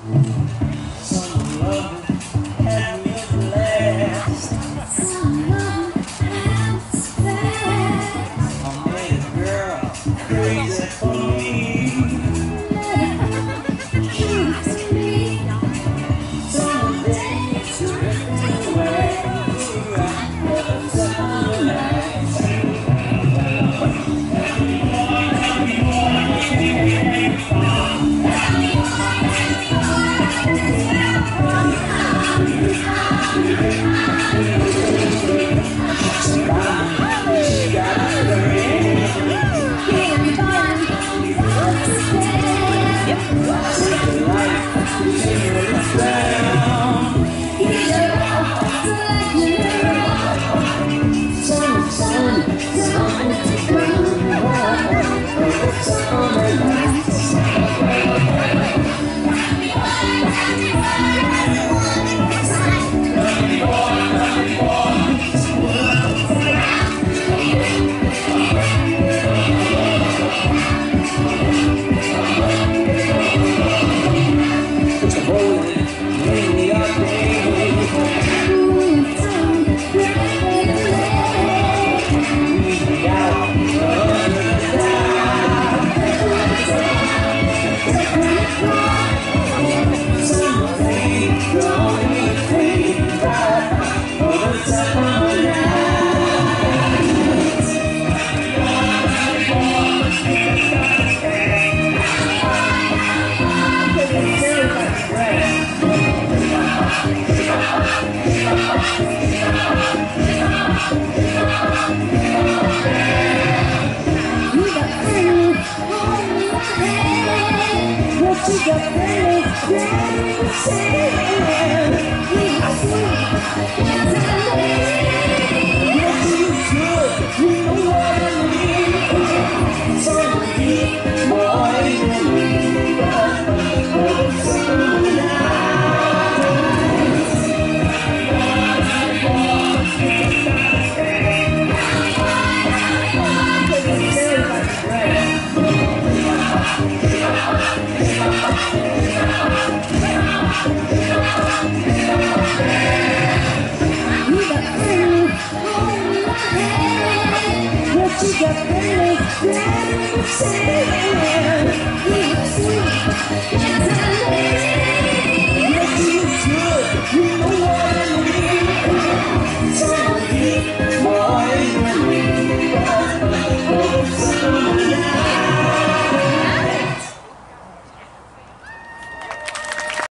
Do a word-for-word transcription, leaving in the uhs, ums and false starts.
Some love had me at last. Some love had last. I made a girl crazy for me. Crazy for me. Some days drifting away. Right for the sunlight. You got friends, friends, you got friends, friends,